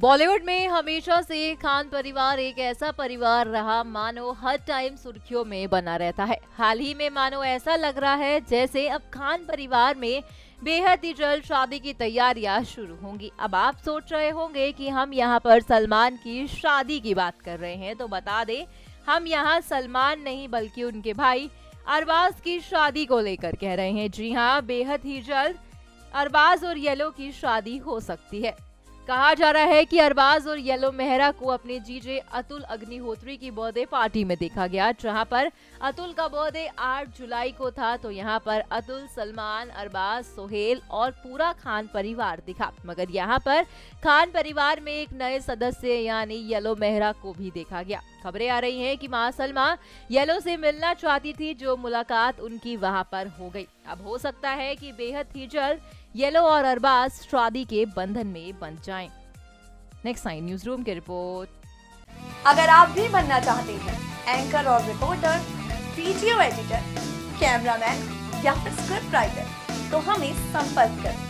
बॉलीवुड में हमेशा से खान परिवार एक ऐसा परिवार रहा मानो हर टाइम सुर्खियों में बना रहता है। हाल ही में मानो ऐसा लग रहा है जैसे अब खान परिवार में बेहद ही जल्द शादी की तैयारियां शुरू होंगी। अब आप सोच रहे होंगे कि हम यहाँ पर सलमान की शादी की बात कर रहे हैं, तो बता दें हम यहाँ सलमान नहीं बल्कि उनके भाई अरबाज की शादी को लेकर कह रहे हैं। जी हाँ, बेहद ही जल्द अरबाज और येलो की शादी हो सकती है। कहा जा रहा है कि अरबाज और येलो मेहरा को अपने जीजे अतुल अग्निहोत्री की बर्थडे पार्टी में देखा गया, जहां पर अतुल का बर्थडे 8 जुलाई को था। तो यहां पर अतुल, सलमान, अरबाज, सोहेल और पूरा खान परिवार दिखा, मगर यहां पर खान परिवार में एक नए सदस्य यानी येलो मेहरा को भी देखा गया। खबरें आ रही हैं कि मां सलमा येलो से मिलना चाहती थी, जो मुलाकात उनकी वहां पर हो गई। अब हो सकता है कि बेहद ही जल्द येलो और अरबाज शादी के बंधन में बंध जाएं। नेक्स्ट टाइम न्यूज रूम की रिपोर्ट। अगर आप भी बनना चाहते हैं एंकर और रिपोर्टर, वीडियो एडिटर, कैमरामैन या फिर स्क्रिप्ट राइटर, तो हमें संपर्क करें।